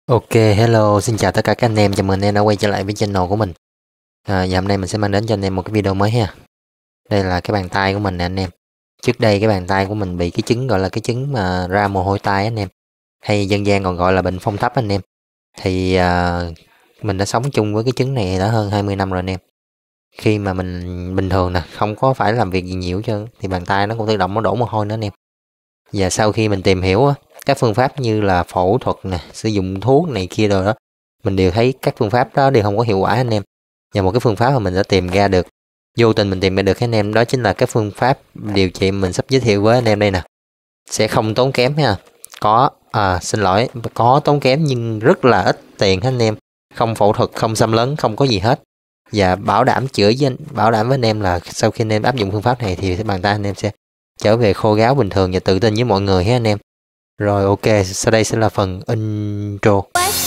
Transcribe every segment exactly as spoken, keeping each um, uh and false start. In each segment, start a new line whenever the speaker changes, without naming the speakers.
Ok, hello, xin chào tất cả các anh em, chào mừng anh em đã quay trở lại với channel của mình. À, và hôm nay mình sẽ mang đến cho anh em một cái video mới ha. Đây là cái bàn tay của mình nè anh em. Trước đây cái bàn tay của mình bị cái chứng gọi là cái chứng mà ra mồ hôi tay anh em, hay dân gian còn gọi là bệnh phong thấp anh em. Thì à, mình đã sống chung với cái chứng này đã hơn hai mươi năm rồi anh em. Khi mà mình bình thường nè, không có phải làm việc gì nhiều chứ thì bàn tay nó cũng tự động nó đổ mồ hôi nữa anh em. Và sau khi mình tìm hiểu á, các phương pháp như là phẫu thuật nè, sử dụng thuốc này kia rồi đó, mình đều thấy các phương pháp đó đều không có hiệu quả anh em. Và một cái phương pháp mà mình đã tìm ra được, vô tình mình tìm ra được anh em, đó chính là cái phương pháp điều trị mình sắp giới thiệu với anh em đây nè. Sẽ không tốn kém ha. Có, à, xin lỗi, có tốn kém nhưng rất là ít tiền anh em. Không phẫu thuật, không xâm lấn, không có gì hết. Và bảo đảm chữa với anh, bảo đảm với anh em là sau khi anh em áp dụng phương pháp này thì bàn tay anh em sẽ trở về khô ráo bình thường và tự tin với mọi người ha anh em. Rồi ok, sau đây sẽ là phần intro.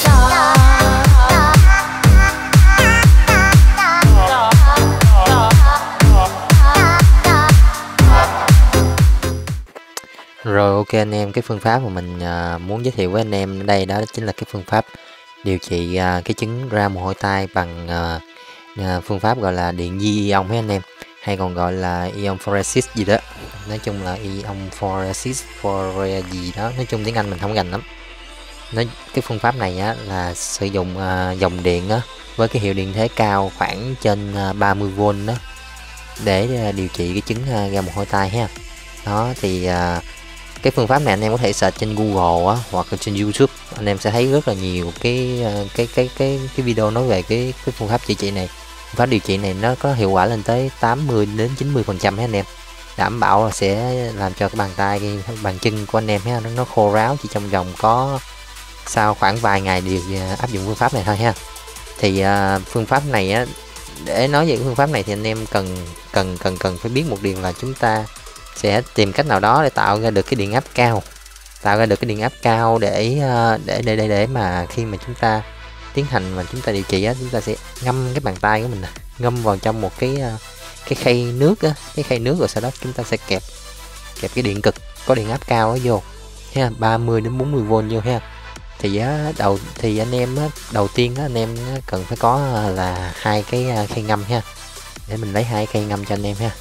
Rồi ok anh em, cái phương pháp mà mình à, muốn giới thiệu với anh em ở đây đó chính là cái phương pháp điều trị à, cái chứng ra mồ hôi tay bằng à, à, phương pháp gọi là điện di ion với anh em, hay còn gọi là ion phoresis gì đó. Nói chung là ion phoresis phore gì đó, nói chung tiếng Anh mình không gành lắm. Nói cái phương pháp này á là sử dụng à, dòng điện á với cái hiệu điện thế cao khoảng trên à, ba mươi vôn đó để à, điều trị cái chứng à, ra mồ hôi tay ha. Đó thì à, cái phương pháp này anh em có thể search trên Google á, hoặc là trên YouTube, anh em sẽ thấy rất là nhiều cái cái cái cái cái video nói về cái cái phương pháp chữa trị này. Phương pháp điều trị này nó có hiệu quả lên tới tám mươi đến chín mươi phần trăm anh em, đảm bảo là sẽ làm cho cái bàn tay cái bàn chân của anh em ha, nó, nó khô ráo chỉ trong vòng có sau khoảng vài ngày điều áp dụng phương pháp này thôi ha. Thì uh, phương pháp này á, để nói về cái phương pháp này thì anh em cần cần cần cần phải biết một điều là chúng ta sẽ tìm cách nào đó để tạo ra được cái điện áp cao, tạo ra được cái điện áp cao để để để để để mà khi mà chúng ta tiến hành mà chúng ta điều trị á, chúng ta sẽ ngâm cái bàn tay của mình ngâm vào trong một cái cái khay nước á, cái khay nước, rồi sau đó chúng ta sẽ kẹp kẹp cái điện cực có điện áp cao đó vô ha, ba mươi đến bốn mươi vôn vô ha. Thì á, đầu thì anh em á, đầu tiên á, anh em cần phải có là hai cái khay ngâm ha, để mình lấy hai khay ngâm cho anh em ha.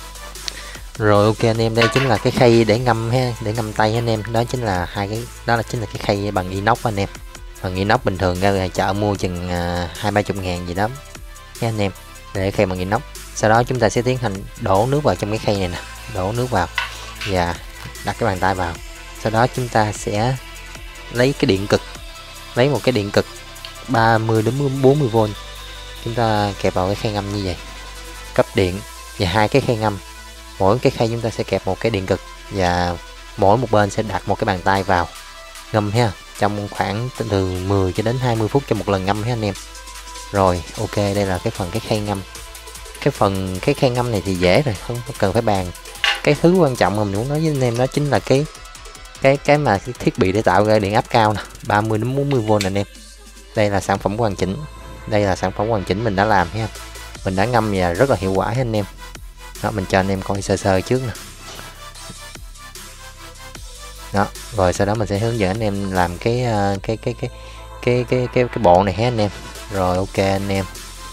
Rồi ok anh em, đây chính là cái khay để ngâm ha, để ngâm tay anh em, đó chính là hai cái, đó là chính là cái khay bằng inox anh em, bằng inox bình thường ra chợ mua chừng hai ba chục ngàn gì đó nha anh em, để khay bằng inox. Sau đó chúng ta sẽ tiến hành đổ nước vào trong cái khay này nè, đổ nước vào và đặt cái bàn tay vào. Sau đó chúng ta sẽ lấy cái điện cực, lấy một cái điện cực ba mươi đến bốn mươi vôn, chúng ta kẹp vào cái khay ngâm như vậy, cấp điện và hai cái khay ngâm, mỗi cái khay chúng ta sẽ kẹp một cái điện cực và mỗi một bên sẽ đặt một cái bàn tay vào ngâm ha, trong khoảng từ mười cho đến hai mươi phút cho một lần ngâm ha anh em. Rồi ok, đây là cái phần cái khay ngâm. Cái phần cái khay ngâm này thì dễ rồi, không cần phải bàn. Cái thứ quan trọng mà mình muốn nói với anh em đó chính là cái cái cái mà cái thiết bị để tạo ra điện áp cao nè, ba mươi đến bốn mươi vôn anh em. Đây là sản phẩm hoàn chỉnh, đây là sản phẩm hoàn chỉnh mình đã làm ha, mình đã ngâm và rất là hiệu quả anh em. Đó, mình cho anh em coi sơ sơ trước nè. Đó, rồi sau đó mình sẽ hướng dẫn anh em làm cái cái cái cái cái cái cái cái bộ này hết anh em. Rồi ok anh em.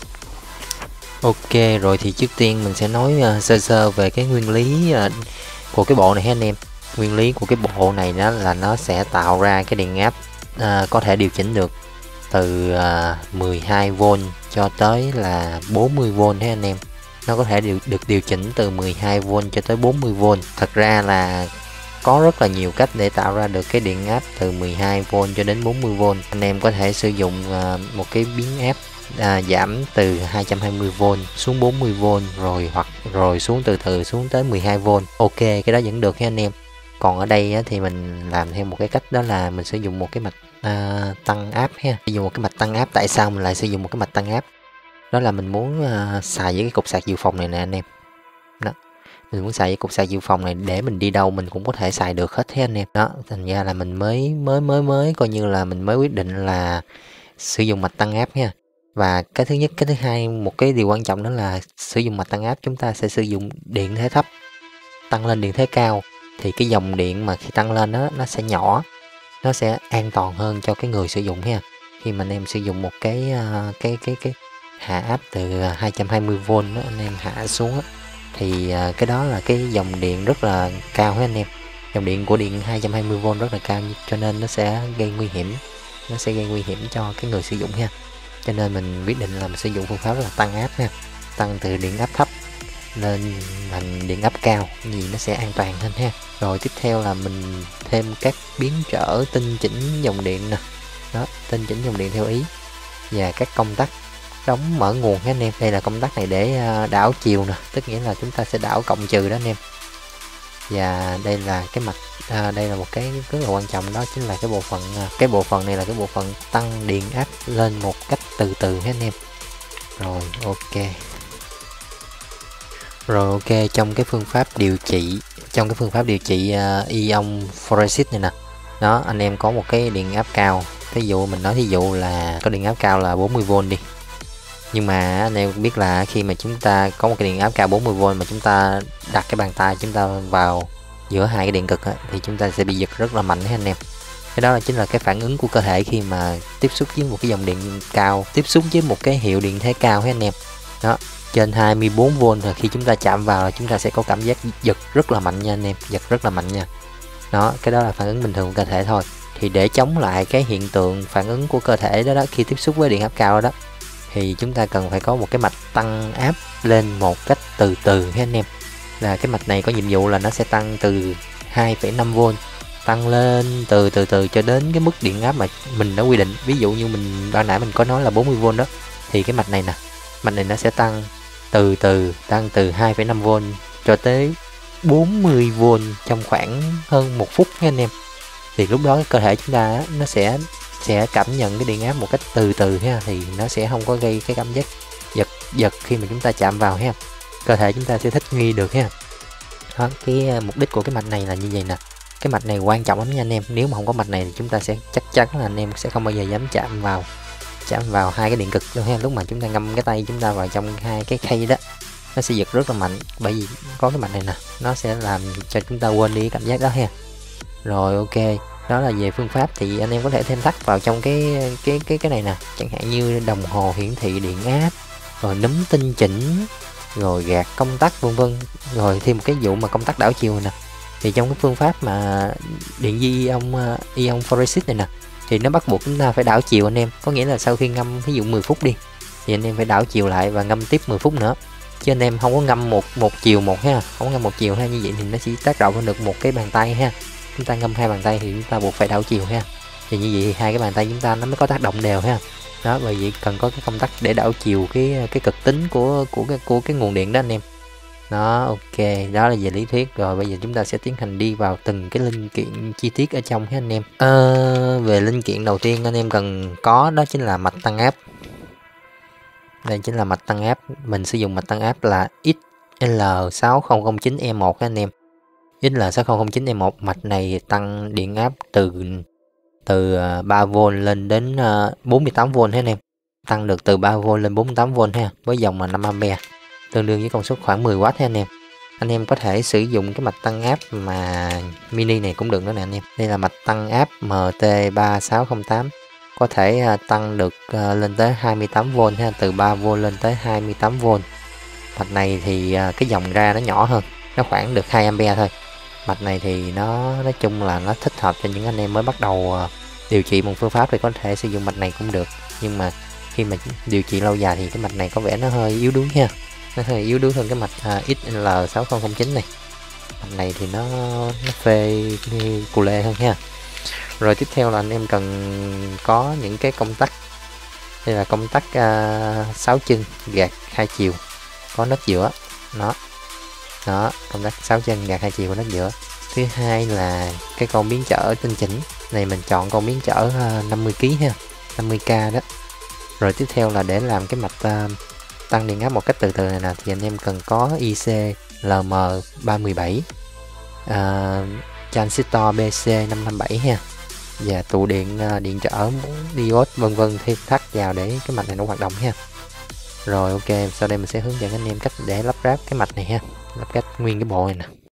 Ok, rồi thì trước tiên mình sẽ nói uh, sơ sơ về cái nguyên lý uh, của cái bộ này hết anh em. Nguyên lý của cái bộ này đó là nó sẽ tạo ra cái điện áp uh, có thể điều chỉnh được từ uh, mười hai vôn cho tới là bốn mươi vôn hết anh em. Nó có thể điều, được điều chỉnh từ mười hai vôn cho tới bốn mươi vôn. Thật ra là có rất là nhiều cách để tạo ra được cái điện áp từ mười hai vôn cho đến bốn mươi vôn. Anh em có thể sử dụng uh, một cái biến áp à, giảm từ hai trăm hai mươi vôn xuống bốn mươi vôn, rồi hoặc rồi xuống từ từ xuống tới mười hai vôn. Ok, cái đó vẫn được nha anh em. Còn ở đây á, thì mình làm theo một cái cách, đó là mình sử dụng một cái mạch à, tăng áp ha. Sử dụng một cái mạch tăng áp. Tại sao mình lại sử dụng một cái mạch tăng áp? Đó là mình muốn uh, xài với cái cục sạc dự phòng này nè anh em. Đó, mình muốn xài với cục sạc dự phòng này để mình đi đâu mình cũng có thể xài được hết thế anh em. Đó, thành ra là mình mới mới mới mới coi như là mình mới quyết định là sử dụng mạch tăng áp nha. Và cái thứ nhất, cái thứ hai, một cái điều quan trọng đó là sử dụng mạch tăng áp chúng ta sẽ sử dụng điện thế thấp tăng lên điện thế cao, thì cái dòng điện mà khi tăng lên đó nó sẽ nhỏ, nó sẽ an toàn hơn cho cái người sử dụng ha. khi mà anh em sử dụng một cái uh, cái cái cái hạ áp từ hai trăm hai mươi vôn đó, anh em hạ xuống đó, thì uh, cái đó là cái dòng điện rất là cao hết anh em. Dòng điện của điện hai trăm hai mươi vôn rất là cao, cho nên nó sẽ gây nguy hiểm, nó sẽ gây nguy hiểm cho cái người sử dụng ha. Cho nên mình quyết định là mình sử dụng phương pháp là tăng áp ha, tăng từ điện áp thấp lên thành điện áp cao, gì nó sẽ an toàn hơn ha. Rồi tiếp theo là mình thêm các biến trở tinh chỉnh dòng điện nè, đó, tinh chỉnh dòng điện theo ý, và các công tắc đóng mở nguồn ha anh em. Đây là công tắc này để đảo chiều nè, tức nghĩa là chúng ta sẽ đảo cộng trừ đó anh em. Và đây là cái mặt à, đây là một cái rất là quan trọng, đó chính là cái bộ phận cái bộ phận này là cái bộ phận tăng điện áp lên một cách từ từ ha anh em. Rồi ok. Rồi ok, trong cái phương pháp điều trị trong cái phương pháp điều trị uh, ion phoresis này nè, đó anh em có một cái điện áp cao, ví dụ mình nói thí dụ là có điện áp cao là bốn mươi vôn đi, nhưng mà anh em biết là khi mà chúng ta có một cái điện áp cao bốn mươi vôn mà chúng ta đặt cái bàn tay chúng ta vào giữa hai cái điện cực á, thì chúng ta sẽ bị giật rất là mạnh ha anh em. Cái đó là chính là cái phản ứng của cơ thể khi mà tiếp xúc với một cái dòng điện cao, tiếp xúc với một cái hiệu điện thế cao ha anh em. Đó, trên hai mươi bốn vôn rồi khi chúng ta chạm vào là chúng ta sẽ có cảm giác giật rất là mạnh nha anh em, giật rất là mạnh nha. Đó, cái đó là phản ứng bình thường của cơ thể thôi. Thì để chống lại cái hiện tượng phản ứng của cơ thể đó đó khi tiếp xúc với điện áp cao đó, thì chúng ta cần phải có một cái mạch tăng áp lên một cách từ từ ha anh em. Là cái mạch này có nhiệm vụ là nó sẽ tăng từ hai phẩy năm vôn tăng lên từ từ từ cho đến cái mức điện áp mà mình đã quy định. Ví dụ như mình ban nãy mình có nói là bốn mươi vôn đó, thì cái mạch này nè, mạch này nó sẽ tăng từ từ, tăng từ hai phẩy năm vôn cho tới bốn mươi vôn trong khoảng hơn một phút nha anh em. Thì lúc đó cơ thể chúng ta nó sẽ sẽ cảm nhận cái điện áp một cách từ từ ha, thì nó sẽ không có gây cái cảm giác giật giật khi mà chúng ta chạm vào ha. Cơ thể chúng ta sẽ thích nghi được ha. Đó, cái mục đích của cái mạch này là như vậy nè. Cái mạch này quan trọng lắm nha anh em. Nếu mà không có mạch này thì chúng ta sẽ chắc chắn là anh em sẽ không bao giờ dám chạm vào chạm vào hai cái điện cực đâu ha. Lúc mà chúng ta ngâm cái tay chúng ta vào trong hai cái khay đó, nó sẽ giật rất là mạnh, bởi vì có cái mạch này nè, nó sẽ làm cho chúng ta quên đi cái cảm giác đó ha. Rồi ok, đó là về phương pháp. Thì anh em có thể thêm thắt vào trong cái cái cái cái này nè, chẳng hạn như đồng hồ hiển thị điện áp, rồi núm tinh chỉnh, rồi gạt công tắc vân vân. Rồi thêm một cái vụ mà công tắc đảo chiều này nè, thì trong cái phương pháp mà điện di ion ion phoresis này nè, thì nó bắt buộc chúng ta phải đảo chiều anh em. Có nghĩa là sau khi ngâm ví dụ mười phút đi, thì anh em phải đảo chiều lại và ngâm tiếp mười phút nữa, chứ anh em không có ngâm một một chiều một ha, không có ngâm một chiều ha. Như vậy thì nó chỉ tác động được một cái bàn tay ha. Chúng ta ngâm hai bàn tay thì chúng ta buộc phải đảo chiều ha, thì như vậy thì hai cái bàn tay chúng ta nó mới có tác động đều ha. Đó, bởi vì cần có cái công tắc để đảo chiều cái cái cực tính của của cái của cái nguồn điện đó anh em. Đó ok, đó là về lý thuyết. Rồi bây giờ chúng ta sẽ tiến hành đi vào từng cái linh kiện chi tiết ở trong ha anh em. À, về linh kiện đầu tiên anh em cần có đó chính là mạch tăng áp. Đây chính là mạch tăng áp. Mình sử dụng mạch tăng áp là X L sáu không không chín E một anh em. X L sáu không không chín E một, mạch này tăng điện áp từ từ ba vôn lên đến bốn mươi tám vôn ha anh em. Tăng được từ ba vôn lên bốn mươi tám vôn ha, với dòng là năm ampere, tương đương với công suất khoảng mười oát ha anh em. Anh em có thể sử dụng cái mạch tăng áp mà mini này cũng được nữa nè anh em. Đây là mạch tăng áp M T ba sáu không tám, có thể tăng được lên tới hai mươi tám vôn ha, từ ba vôn lên tới hai mươi tám vôn. Mạch này thì cái dòng ra nó nhỏ hơn, nó khoảng được hai ampere thôi. Mạch này thì nó nói chung là nó thích hợp cho những anh em mới bắt đầu điều trị bằng phương pháp thì có thể sử dụng mạch này cũng được. Nhưng mà khi mà điều trị lâu dài thì cái mạch này có vẻ nó hơi yếu đuối ha, nó hơi yếu đuối hơn cái mạch uh, X L sáu không không chín này. Mạch này thì nó nó phê cù lê hơn ha. Rồi tiếp theo là anh em cần có những cái công tắc. Đây là công tắc uh, sáu chân gạt hai chiều có nấc giữa. Nó đó, công tắc sáu chân gạt hai chiều có nấc giữa. Thứ hai là cái con biến trở tinh chỉnh này, mình chọn con biến trở uh, năm mươi ki lô gam ha, năm mươi k đó. Rồi tiếp theo là để làm cái mạch uh, tăng điện áp một cách từ từ này nè, thì anh em cần có I C L M ba một bảy, uh, transistor B C năm năm bảy ha, và tụ điện uh, điện trở diode vân vân thêm thắt vào để cái mạch này nó hoạt động ha. Rồi ok, sau đây mình sẽ hướng dẫn anh em cách để lắp ráp cái mạch này ha, lắp ráp nguyên cái bộ này nè.